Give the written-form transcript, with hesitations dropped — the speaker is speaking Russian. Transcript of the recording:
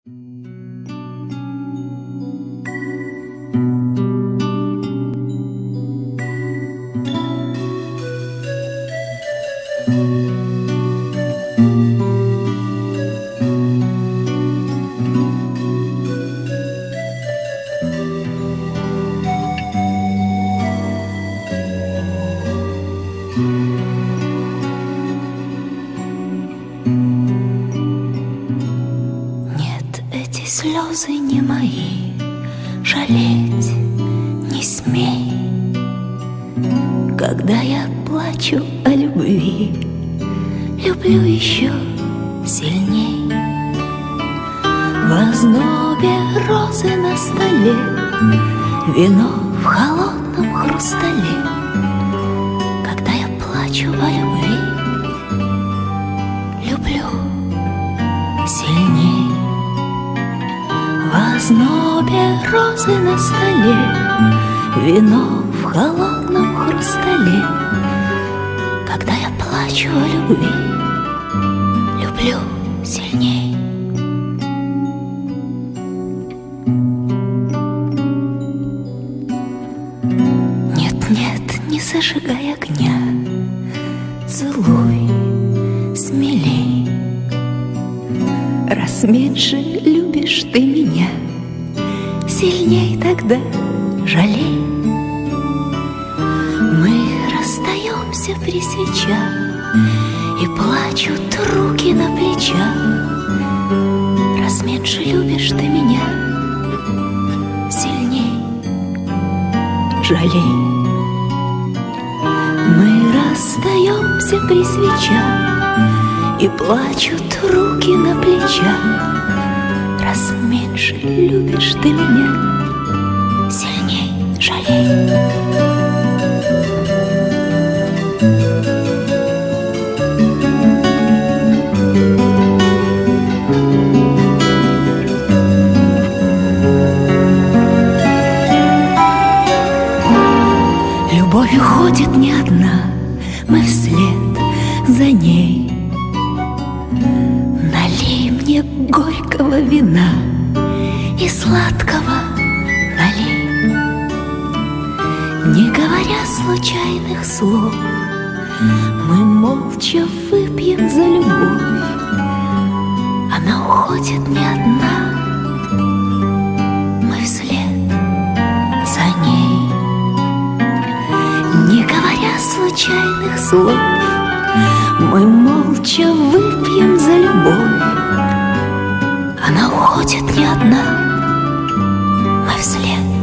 Слезы не мои, жалеть не смей. Когда я плачу о любви, люблю еще сильней. В ознобе розы на столе, вино в холодном хрустале. Когда я плачу о любви, люблю сильней. В ознобе розы на столе, вино в холодном хрустале. Когда я плачу о любви, люблю сильней. Нет-нет, не зажигай огня, целуй смелей. Раз меньше любишь ты меня, сильней тогда жалей. Мы расстаемся при свечах, и плачут руки на плечах. Раз меньше любишь ты меня, сильней жалей. Мы расстаемся при свечах, и плачут руки на плечах. Раз меньше любишь ты меня, сильней жалей. Любовь уходит не одна, мы вслед за ней. Налей мне горького вина и сладкого налей. Не говоря случайных слов, мы молча выпьем за любовь. Она уходит не одна, мы вслед за ней. Не говоря случайных слов, мы молча выпьем за любовь. Она уходит не одна, мы вслед